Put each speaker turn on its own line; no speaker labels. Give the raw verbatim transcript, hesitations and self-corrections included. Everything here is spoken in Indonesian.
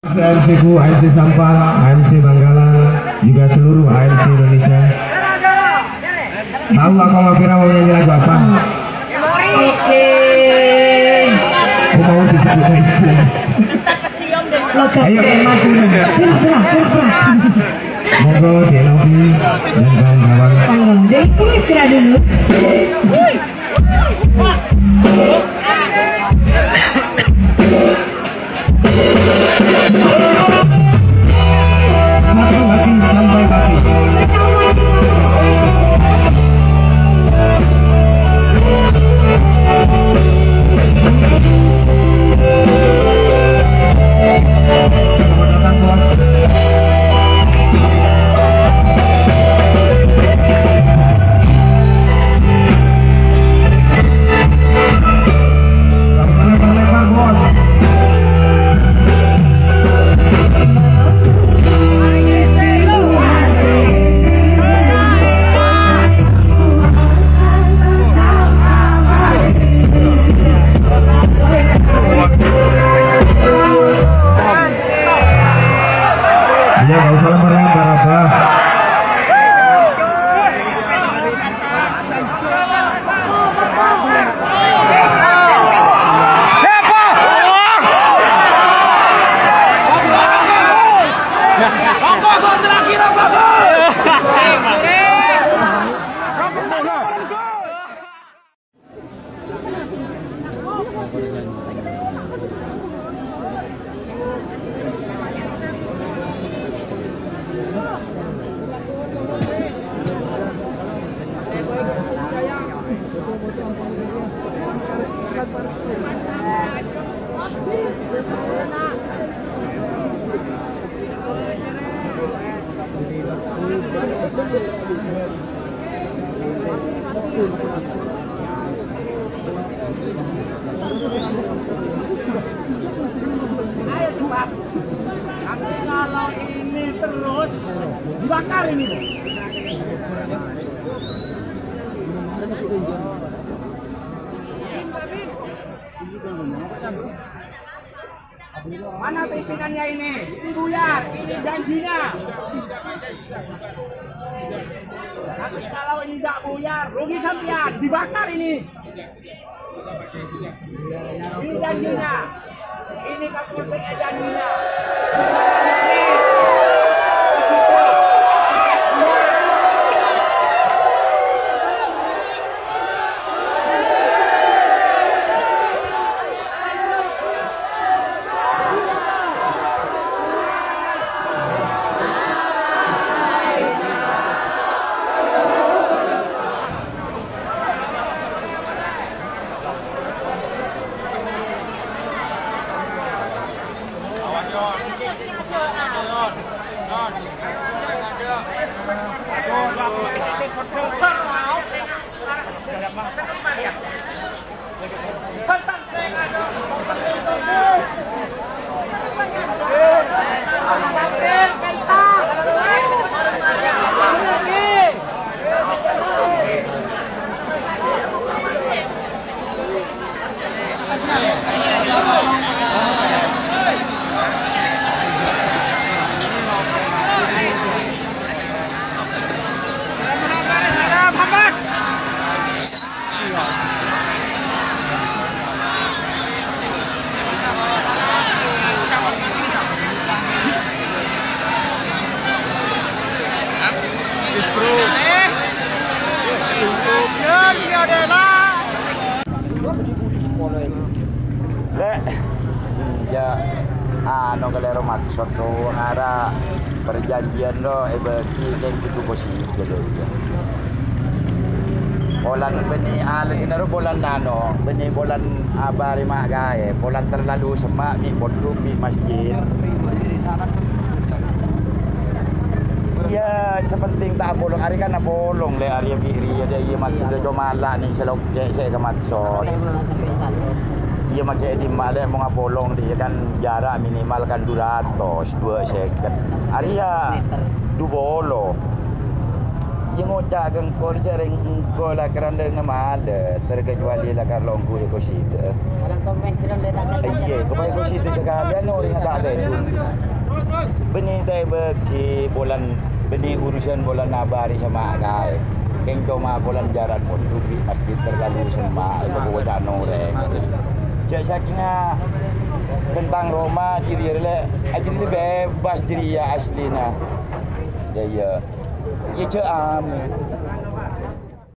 A M C ku, A M C Sampang, A M C Bangkalan, juga seluruh A M C Indonesia. Tahu Kak Mafira mau nyanyi lagu apa?
Oke.
Aku mau disebut saya. Ayo. Monggo Denobi dan kawan-kawan.
Tanggung deh, istirahat dulu.
Satu kaki sampai kaki. Selamat datang bos. Lebar-lebar bos. Ya nggak usah lebar-lebar apa.
Ayo cepat. Nanti kalau ini terus dibakar ini. Mana pimpinannya ini? Ini buyar, ini janjinya. Nanti kalau ini tidak buyar, rugi sampean, dibakar ini. Ini janjinya. Ini Kapolseknya janjinya.
Ya, ano kalero maksud tu ngara perjanjian lo e bagi kayak gitu posisi gitu. Bolan beni alas sinaro bolan nano, beni bolan abari mak gae, bolan terlalu semak mi bodrum mi masjid. Iya, sepenting tak bolong hari kan bolong le area biri ada iya maksud do malak ni selok saya ke maksud. Iya maksud di malak mau ngapolong dia kan jarak minimal kan dua ratus dua second. Area du bolo. Yang ngocak kan kau jaring kau lah kerana dengan malak terkecuali lah kalau kau ikut situ.
Kalau komen film dia tak ada.
Iya, Kepada kau situ sekalian orang tak ada itu. Benih teh bagi bulan benih urusan bulan nabari sama kai. Keng cuma bulan jaran pun rugi pasti terlalu semua itu buat orang. Cak sakina tentang Roma ciri le, ciri bebas diri ya aslina. Ya ya. Ya cak am.